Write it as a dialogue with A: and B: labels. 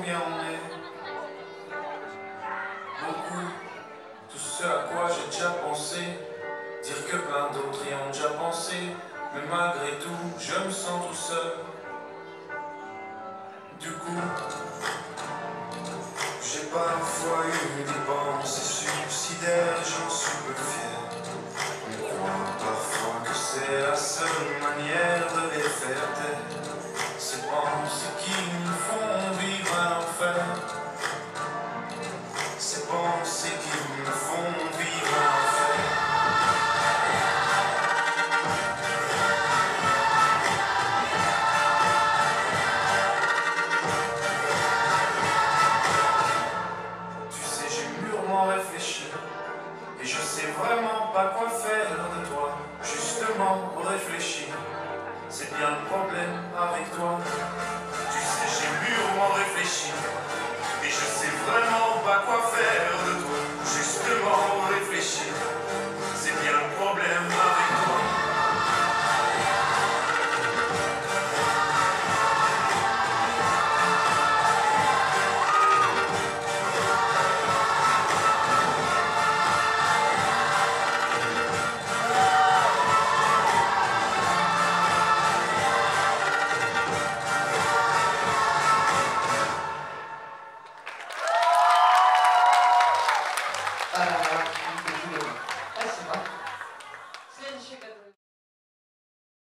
A: combien on est. Beaucoup, tout ce à quoi j'ai déjà pensé. Dire que plein d'autres y ont déjà pensé. Mais malgré tout, je me sens tout seul. Du coup, j'ai parfois eu des pensées.